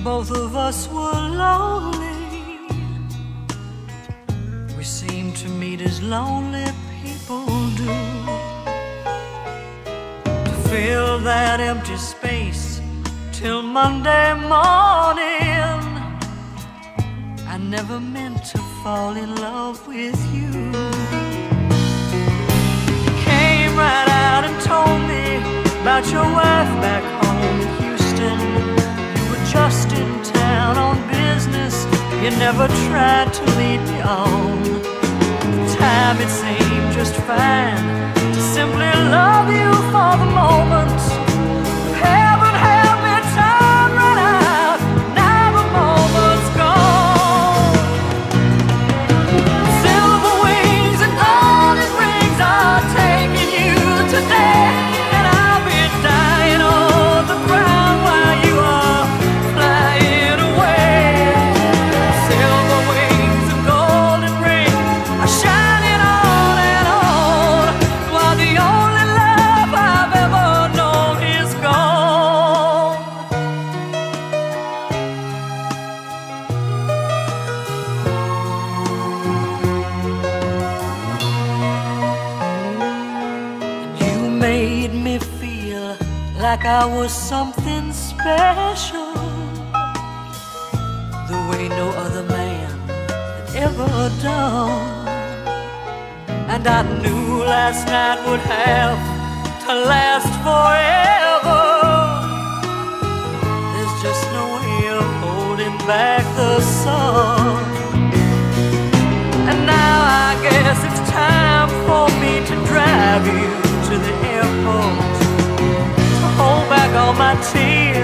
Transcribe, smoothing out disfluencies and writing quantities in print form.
both of us were lonely. We seemed to meet as lonely people do, to fill that empty space till Monday morning. I never meant to fall in love with you. You came right out and told me about your wife back home in Houston. You were just in town on business. You never tried to lead me on. At the time it seemed just fine to simply love you for the moment. Heaven help me, time ran out. Now the moment's gone. Silver wings and golden rings are taking you today, and I'll be dying on the ground while you are flying away. Silver wings and golden rings are shining on and on, while the only love I've ever known is gone. You made me feel like I was something special, the way no other man had ever done. And I knew last night would have to last forever. There's just no way of holding back the sun. And now I guess it's time for me to drive you to the airport, to hold back all my tears